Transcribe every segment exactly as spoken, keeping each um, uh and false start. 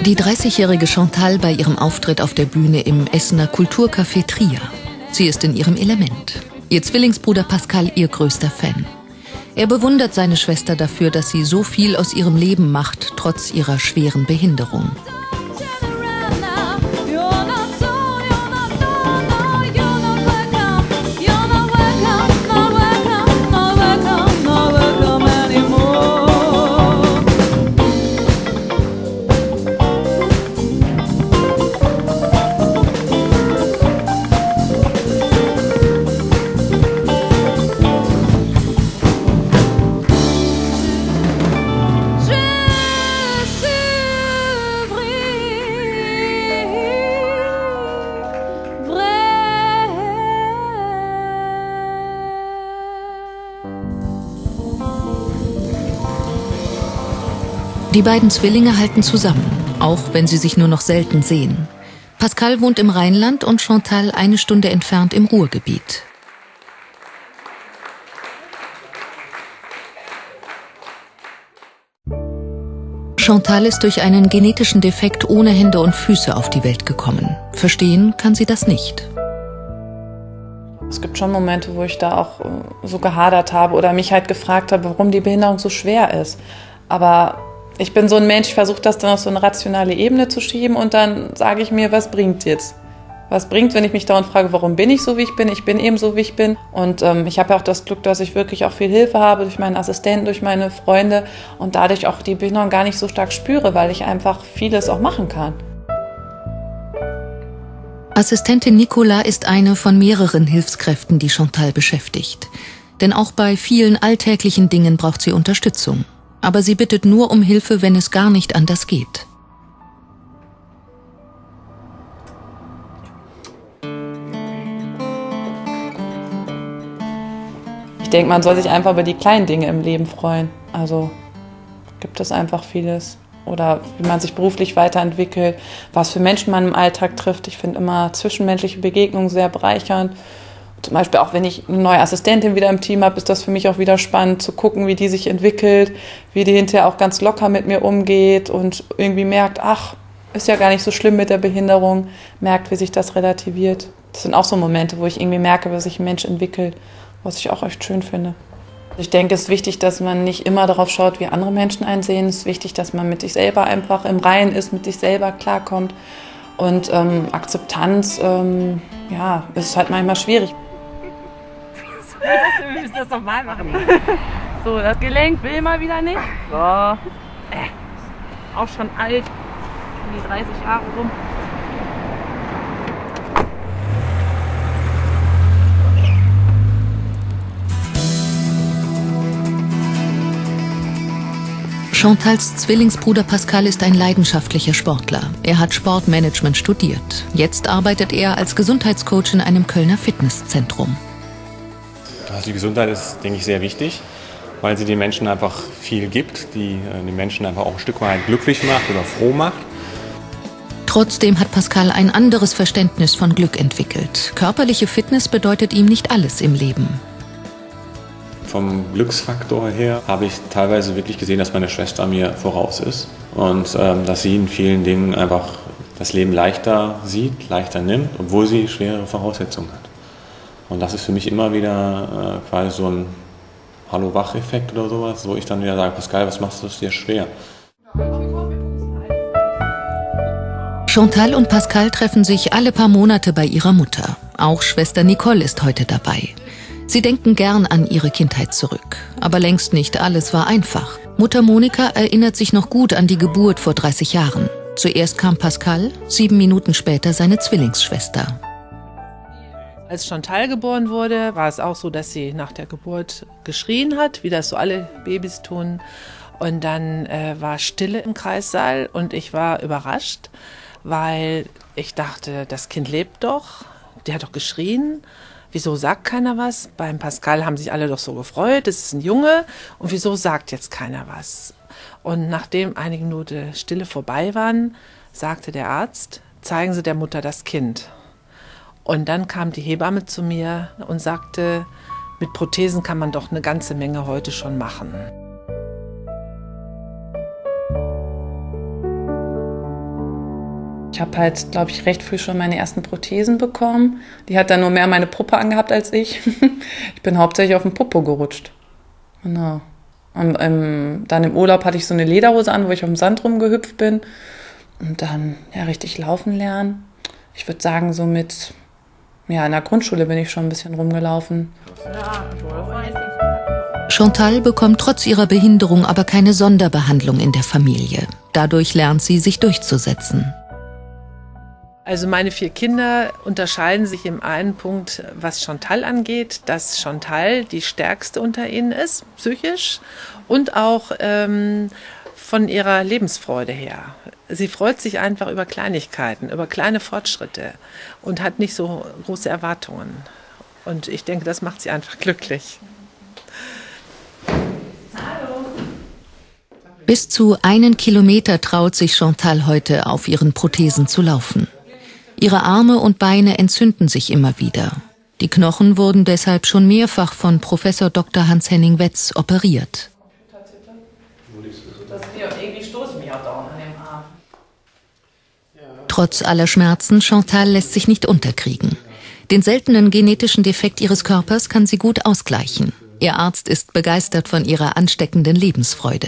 Die dreißigjährige Chantal bei ihrem Auftritt auf der Bühne im Essener Kulturcafé Trier. Sie ist in ihrem Element. Ihr Zwillingsbruder Pascal ihr größter Fan. Er bewundert seine Schwester dafür, dass sie so viel aus ihrem Leben macht, trotz ihrer schweren Behinderung. Die beiden Zwillinge halten zusammen, auch wenn sie sich nur noch selten sehen. Pascal wohnt im Rheinland und Chantal eine Stunde entfernt im Ruhrgebiet. Chantal ist durch einen genetischen Defekt ohne Hände und Füße auf die Welt gekommen. Verstehen kann sie das nicht. Es gibt schon Momente, wo ich da auch so gehadert habe oder mich halt gefragt habe, warum die Behinderung so schwer ist. Aber ich bin so ein Mensch, ich versuche das dann auf so eine rationale Ebene zu schieben und dann sage ich mir, was bringt jetzt? Was bringt, wenn ich mich dauernd frage, warum bin ich so, wie ich bin? Ich bin eben so, wie ich bin. Und ähm, ich habe ja auch das Glück, dass ich wirklich auch viel Hilfe habe durch meine Assistenten, durch meine Freunde und dadurch auch die Behinderung gar nicht so stark spüre, weil ich einfach vieles auch machen kann. Assistentin Nicola ist eine von mehreren Hilfskräften, die Chantal beschäftigt. Denn auch bei vielen alltäglichen Dingen braucht sie Unterstützung. Aber sie bittet nur um Hilfe, wenn es gar nicht anders geht. Ich denke, man soll sich einfach über die kleinen Dinge im Leben freuen. Also gibt es einfach vieles. Oder wie man sich beruflich weiterentwickelt, was für Menschen man im Alltag trifft. Ich finde immer zwischenmenschliche Begegnungen sehr bereichernd. Zum Beispiel auch wenn ich eine neue Assistentin wieder im Team habe, ist das für mich auch wieder spannend zu gucken, wie die sich entwickelt, wie die hinterher auch ganz locker mit mir umgeht und irgendwie merkt, ach, ist ja gar nicht so schlimm mit der Behinderung, merkt, wie sich das relativiert. Das sind auch so Momente, wo ich irgendwie merke, wie sich ein Mensch entwickelt, was ich auch echt schön finde. Ich denke, es ist wichtig, dass man nicht immer darauf schaut, wie andere Menschen einen sehen. Es ist wichtig, dass man mit sich selber einfach im Reinen ist, mit sich selber klarkommt. Und ähm, Akzeptanz, ähm, ja, ist halt manchmal schwierig. Wir müssen das nochmal machen. So, das Gelenk will mal wieder nicht. So. Äh. Auch schon alt. Um die dreißig Jahre rum. Chantals Zwillingsbruder Pascal ist ein leidenschaftlicher Sportler. Er hat Sportmanagement studiert. Jetzt arbeitet er als Gesundheitscoach in einem Kölner Fitnesszentrum. Also die Gesundheit ist, denke ich, sehr wichtig, weil sie den Menschen einfach viel gibt, die äh, den Menschen einfach auch ein Stück weit glücklich macht oder froh macht. Trotzdem hat Pascal ein anderes Verständnis von Glück entwickelt. Körperliche Fitness bedeutet ihm nicht alles im Leben. Vom Glücksfaktor her habe ich teilweise wirklich gesehen, dass meine Schwester mir voraus ist und ähm, dass sie in vielen Dingen einfach das Leben leichter sieht, leichter nimmt, obwohl sie schwere Voraussetzungen hat. Und das ist für mich immer wieder äh, quasi so ein Hallo-Wach-Effekt oder sowas, wo ich dann wieder sage, Pascal, was machst du das dir schwer? Chantal und Pascal treffen sich alle paar Monate bei ihrer Mutter. Auch Schwester Nicole ist heute dabei. Sie denken gern an ihre Kindheit zurück. Aber längst nicht alles war einfach. Mutter Monika erinnert sich noch gut an die Geburt vor dreißig Jahren. Zuerst kam Pascal, sieben Minuten später seine Zwillingsschwester. Als Chantal geboren wurde, war es auch so, dass sie nach der Geburt geschrien hat, wie das so alle Babys tun. Und dann äh, war Stille im Kreissaal und ich war überrascht, weil ich dachte, das Kind lebt doch, die hat doch geschrien. Wieso sagt keiner was? Beim Pascal haben sich alle doch so gefreut, das ist ein Junge. Und wieso sagt jetzt keiner was? Und nachdem einige Minuten Stille vorbei waren, sagte der Arzt, zeigen Sie der Mutter das Kind. Und dann kam die Hebamme zu mir und sagte, mit Prothesen kann man doch eine ganze Menge heute schon machen. Ich habe halt, glaube ich, recht früh schon meine ersten Prothesen bekommen. Die hat dann nur mehr meine Puppe angehabt als ich. Ich bin hauptsächlich auf den Popo gerutscht. Genau. Und ähm, dann im Urlaub hatte ich so eine Lederhose an, wo ich auf dem Sand rumgehüpft bin. Und dann ja richtig laufen lernen. Ich würde sagen, so mit, ja, in der Grundschule bin ich schon ein bisschen rumgelaufen. Chantal bekommt trotz ihrer Behinderung aber keine Sonderbehandlung in der Familie. Dadurch lernt sie, sich durchzusetzen. Also meine vier Kinder unterscheiden sich im einen Punkt, was Chantal angeht, dass Chantal die stärkste unter ihnen ist, psychisch und auch ähm, von ihrer Lebensfreude her. Sie freut sich einfach über Kleinigkeiten, über kleine Fortschritte und hat nicht so große Erwartungen. Und ich denke, das macht sie einfach glücklich. Bis zu einen Kilometer traut sich Chantal heute, auf ihren Prothesen zu laufen. Ihre Arme und Beine entzünden sich immer wieder. Die Knochen wurden deshalb schon mehrfach von Professor Doktor Hans-Henning Wetz operiert. Trotz aller Schmerzen, Chantal lässt sich nicht unterkriegen. Den seltenen genetischen Defekt ihres Körpers kann sie gut ausgleichen. Ihr Arzt ist begeistert von ihrer ansteckenden Lebensfreude.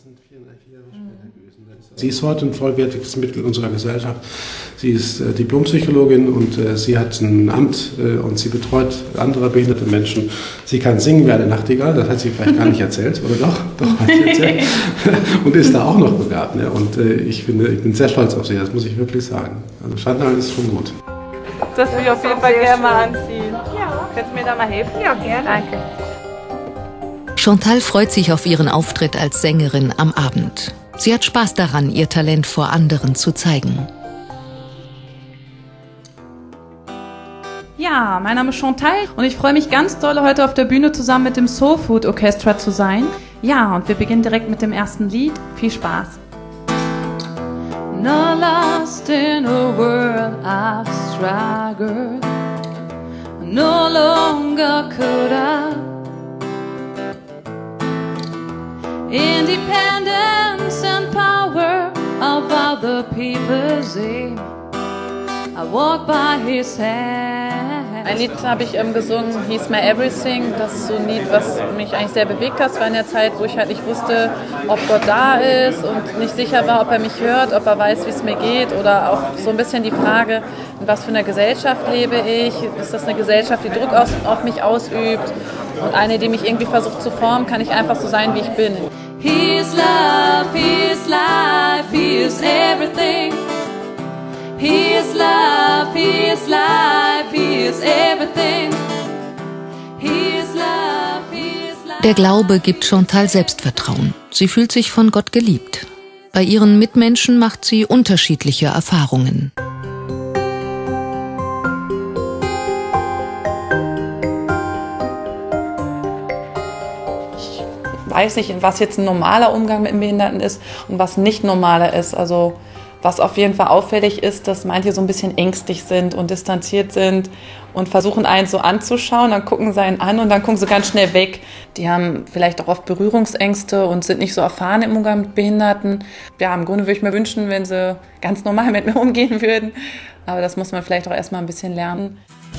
Sie ist heute ein vollwertiges Mitglied unserer Gesellschaft. Sie ist äh, Diplompsychologin und äh, sie hat ein Amt äh, und sie betreut andere behinderte Menschen. Sie kann singen wie eine Nachtigall, das hat sie vielleicht gar nicht erzählt, oder doch? Doch, hat sie erzählt. Und ist da auch noch begabt. Ne? Und äh, ich, finde, ich bin sehr stolz auf sie, das muss ich wirklich sagen. Also Chantal ist schon gut. Das will ich auf jeden Fall gerne mal anziehen. Ja. Kannst du mir da mal helfen? Ja, gerne. Danke. Chantal freut sich auf ihren Auftritt als Sängerin am Abend. Sie hat Spaß daran, ihr Talent vor anderen zu zeigen. Ja, mein Name ist Chantal und ich freue mich ganz doll, heute auf der Bühne zusammen mit dem Soul Food Orchestra zu sein. Ja, und wir beginnen direkt mit dem ersten Lied. Viel Spaß. Not lost in a world I've struggled. No longer could I. Independence and power of other people's aim. I walk by his hand. Ein Lied habe ich ähm, gesungen, hieß My Everything. Das ist so ein Lied, was mich eigentlich sehr bewegt hat. Es war in der Zeit, wo ich halt nicht wusste, ob Gott da ist und nicht sicher war, ob er mich hört, ob er weiß, wie es mir geht. Oder auch so ein bisschen die Frage, in was für einer Gesellschaft lebe ich? Ist das eine Gesellschaft, die Druck aus, auf mich ausübt? Und eine, die mich irgendwie versucht zu formen, kann ich einfach so sein, wie ich bin. He is love, he is life, he is everything. He is love, he is life, he is everything. He is love, he is life. Der Glaube gibt Chantal Selbstvertrauen. Sie fühlt sich von Gott geliebt. Bei ihren Mitmenschen macht sie unterschiedliche Erfahrungen. Ich weiß nicht, was jetzt ein normaler Umgang mit dem Behinderten ist und was nicht normaler ist. Also was auf jeden Fall auffällig ist, dass manche so ein bisschen ängstlich sind und distanziert sind und versuchen einen so anzuschauen, dann gucken sie einen an und dann gucken sie ganz schnell weg. Die haben vielleicht auch oft Berührungsängste und sind nicht so erfahren im Umgang mit Behinderten. Ja, im Grunde würde ich mir wünschen, wenn sie ganz normal mit mir umgehen würden. Aber das muss man vielleicht auch erstmal ein bisschen lernen.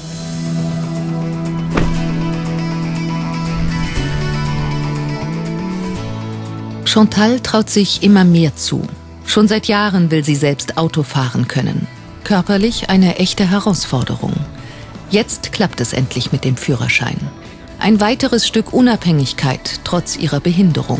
Chantal traut sich immer mehr zu. Schon seit Jahren will sie selbst Auto fahren können. Körperlich eine echte Herausforderung. Jetzt klappt es endlich mit dem Führerschein. Ein weiteres Stück Unabhängigkeit trotz ihrer Behinderung.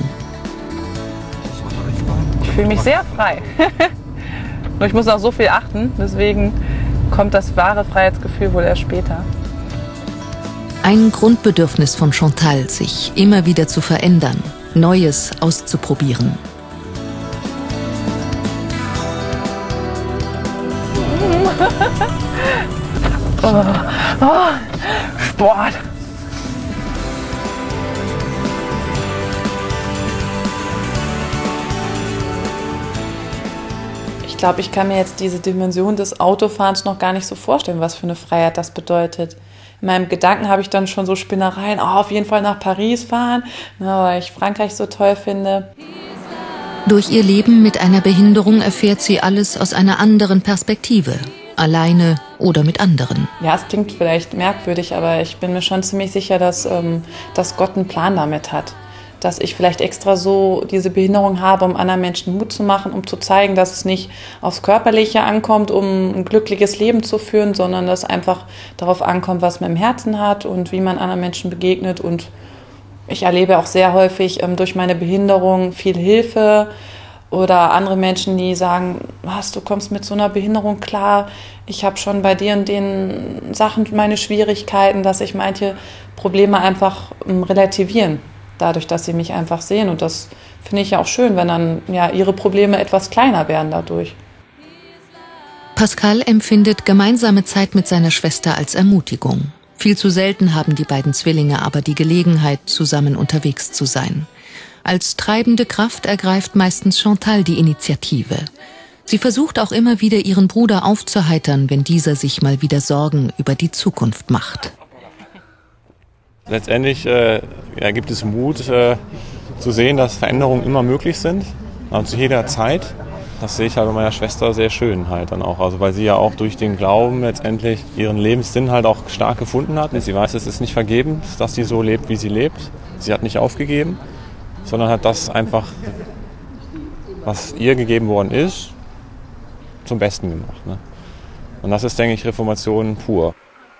Ich fühle mich sehr frei. Nur ich muss auf so viel achten, deswegen kommt das wahre Freiheitsgefühl wohl erst später. Ein Grundbedürfnis von Chantal, sich immer wieder zu verändern, Neues auszuprobieren. oh, oh, Sport. Ich glaube, ich kann mir jetzt diese Dimension des Autofahrens noch gar nicht so vorstellen, was für eine Freiheit das bedeutet. In meinem Gedanken habe ich dann schon so Spinnereien, oh, auf jeden Fall nach Paris fahren, weil ich Frankreich so toll finde. Durch ihr Leben mit einer Behinderung erfährt sie alles aus einer anderen Perspektive. Alleine oder mit anderen. Ja, es klingt vielleicht merkwürdig, aber ich bin mir schon ziemlich sicher, dass, ähm, dass Gott einen Plan damit hat. Dass ich vielleicht extra so diese Behinderung habe, um anderen Menschen Mut zu machen, um zu zeigen, dass es nicht aufs Körperliche ankommt, um ein glückliches Leben zu führen, sondern dass einfach darauf ankommt, was man im Herzen hat und wie man anderen Menschen begegnet. Und ich erlebe auch sehr häufig ähm, durch meine Behinderung viel Hilfe oder andere Menschen, die sagen, was, du kommst mit so einer Behinderung klar, ich habe schon bei dir und den Sachen meine Schwierigkeiten, dass sich manche Probleme einfach ähm, relativieren. Dadurch, dass sie mich einfach sehen. Und das finde ich ja auch schön, wenn dann ja ihre Probleme etwas kleiner werden dadurch. Pascal empfindet gemeinsame Zeit mit seiner Schwester als Ermutigung. Viel zu selten haben die beiden Zwillinge aber die Gelegenheit, zusammen unterwegs zu sein. Als treibende Kraft ergreift meistens Chantal die Initiative. Sie versucht auch immer wieder, ihren Bruder aufzuheitern, wenn dieser sich mal wieder Sorgen über die Zukunft macht. Letztendlich äh, ja, gibt es Mut, äh, zu sehen, dass Veränderungen immer möglich sind, also zu jeder Zeit. Das sehe ich halt bei meiner Schwester sehr schön halt dann auch, also weil sie ja auch durch den Glauben letztendlich ihren Lebenssinn halt auch stark gefunden hat. Sie weiß, es ist nicht vergebens, dass sie so lebt, wie sie lebt. Sie hat nicht aufgegeben, sondern hat das einfach, was ihr gegeben worden ist, zum Besten gemacht. Ne? Und das ist, denke ich, Reformation pur.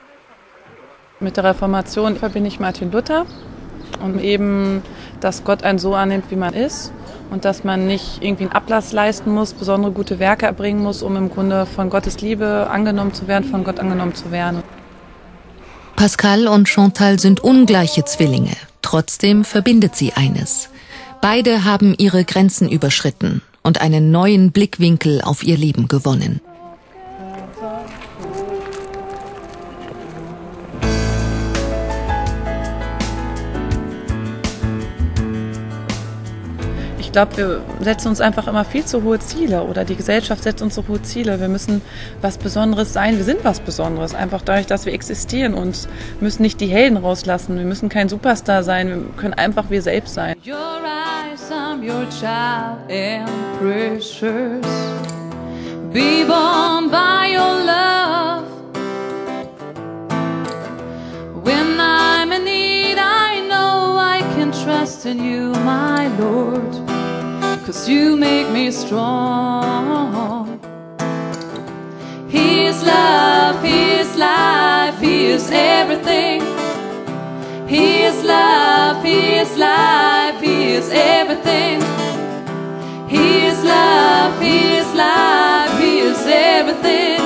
Mit der Reformation verbinde ich Martin Luther und eben, dass Gott einen so annimmt, wie man ist und dass man nicht irgendwie einen Ablass leisten muss, besondere gute Werke erbringen muss, um im Grunde von Gottes Liebe angenommen zu werden, von Gott angenommen zu werden. Pascal und Chantal sind ungleiche Zwillinge. Trotzdem verbindet sie eines. Beide haben ihre Grenzen überschritten und einen neuen Blickwinkel auf ihr Leben gewonnen. Ich glaube, wir setzen uns einfach immer viel zu hohe Ziele oder die Gesellschaft setzt uns so hohe Ziele. Wir müssen was Besonderes sein. Wir sind was Besonderes, einfach dadurch, dass wir existieren und müssen nicht die Helden rauslassen. Wir müssen kein Superstar sein, wir können einfach wir selbst sein. Your eyes, I'm your child and precious. Be born by your love. When I'm in need, I know I can trust in you, my Lord. 'Cause you make me strong. He is love, He is life, He is everything. He is love, He is life, He is everything. He is love, He is life, He is everything.